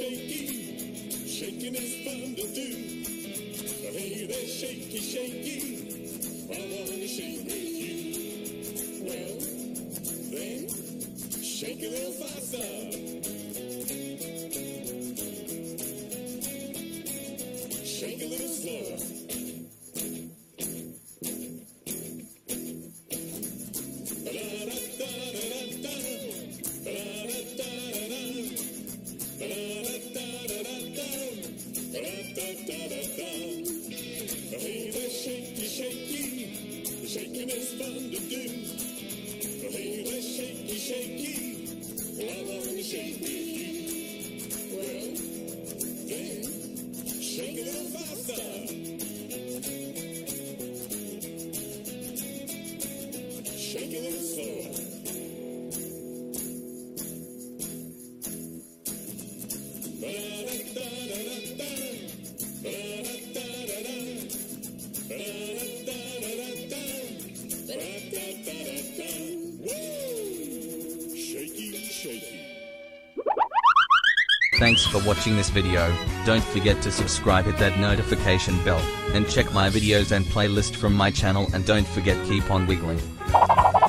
shaky. Shaking is fun to do. Hey there, shaky, shaky. I wanna shake with you. Well, then, shake a little faster. Shake a little slower. Hey there, shaky, shaky. Shaking is fun to do. Hey there, shaky, shaky. I wanna shake with you. Well, then, shake a little faster. Shake a little slower. Shaky, shaky. Thanks for watching this video. Don't forget to subscribe, hit that notification bell, and check my videos and playlist from my channel, and don't forget keep on wiggling.